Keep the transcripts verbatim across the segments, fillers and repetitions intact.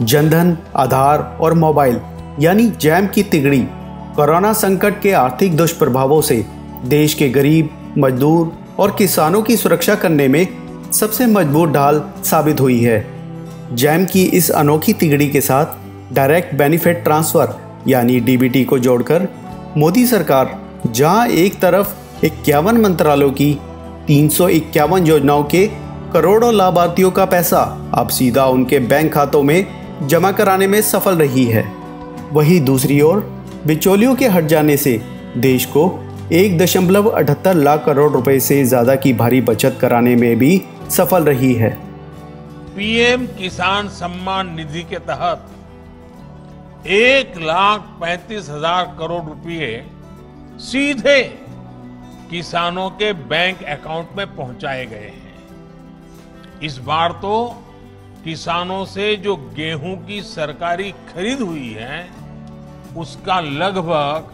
जनधन, आधार और मोबाइल यानी जैम की तिगड़ी कोरोना संकट के आर्थिक दुष्प्रभावों से देश के गरीब, मजदूर और किसानों की सुरक्षा करने में सबसे मजबूत ढाल साबित हुई है। जैम की इस अनोखी तिगड़ी के साथ डायरेक्ट बेनिफिट ट्रांसफर यानी डी बी टी को जोड़कर मोदी सरकार जहां एक तरफ इक्यावन मंत्रालयों की तीन सौ इक्यावन योजनाओं के करोड़ों लाभार्थियों का पैसा अब सीधा उनके बैंक खातों में जमा कराने में सफल रही है, वहीं दूसरी ओर बिचौलियों के हट जाने से देश को एक दशमलव अठहत्तर लाख करोड़ रुपए से ज्यादा की भारी बचत कराने में भी सफल रही है। पी एम किसान सम्मान निधि के तहत एक लाख पैंतीस हजार करोड़ रुपए सीधे किसानों के बैंक अकाउंट में पहुंचाए गए हैं। इस बार तो किसानों से जो गेहूं की सरकारी खरीद हुई है उसका लगभग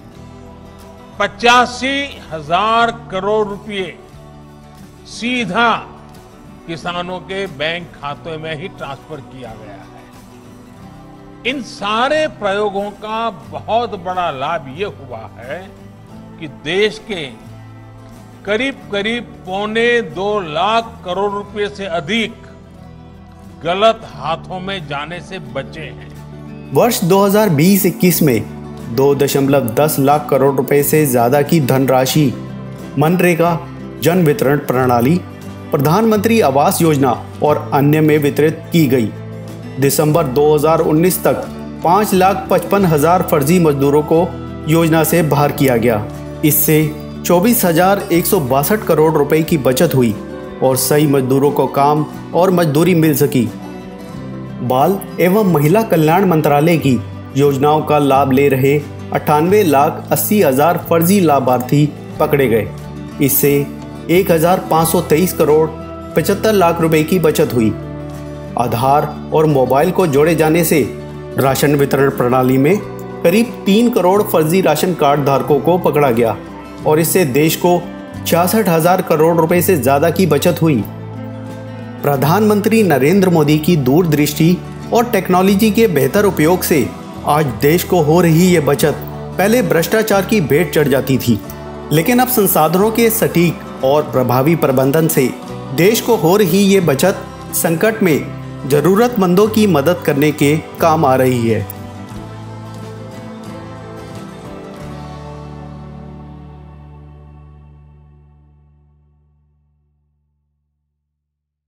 पचासी हजार करोड़ रुपए सीधा किसानों के बैंक खातों में ही ट्रांसफर किया गया है। इन सारे प्रयोगों का बहुत बड़ा लाभ ये हुआ है कि देश के करीब करीब पौने दो लाख करोड़ रुपए से अधिक गलत हाथों में जाने से बचे हैं। वर्ष दो हज़ार बीस इक्कीस में दो दशमलव दस लाख करोड़ रुपए से ज्यादा की धनराशि मनरेगा, जन वितरण प्रणाली, प्रधानमंत्री आवास योजना और अन्य में वितरित की गई। दिसंबर दो हज़ार उन्नीस तक पाँच लाख पचपन हजार फर्जी मजदूरों को योजना से बाहर किया गया। इससे चौबीस हजार एक सौ बासठ करोड़ रुपए की बचत हुई और सही मजदूरों को काम और मजदूरी मिल सकी। बाल एवं महिला कल्याण मंत्रालय की योजनाओं का लाभ ले रहे अट्ठानवे लाख अस्सी हजार फर्जी लाभार्थी पकड़े गए। इससे एक हजार पाँच सौ तेईस करोड़ पचहत्तर लाख रुपए की बचत हुई। आधार और मोबाइल को जोड़े जाने से राशन वितरण प्रणाली में करीब तीन करोड़ फर्जी राशन कार्ड धारकों को पकड़ा गया और इससे देश को छियासठ हजार करोड़ रुपए से ज्यादा की बचत हुई। प्रधानमंत्री नरेंद्र मोदी की दूरदृष्टि और टेक्नोलॉजी के बेहतर उपयोग से आज देश को हो रही ये बचत पहले भ्रष्टाचार की भेंट चढ़ जाती थी, लेकिन अब संसाधनों के सटीक और प्रभावी प्रबंधन से देश को हो रही ये बचत संकट में जरूरतमंदों की मदद करने के काम आ रही है।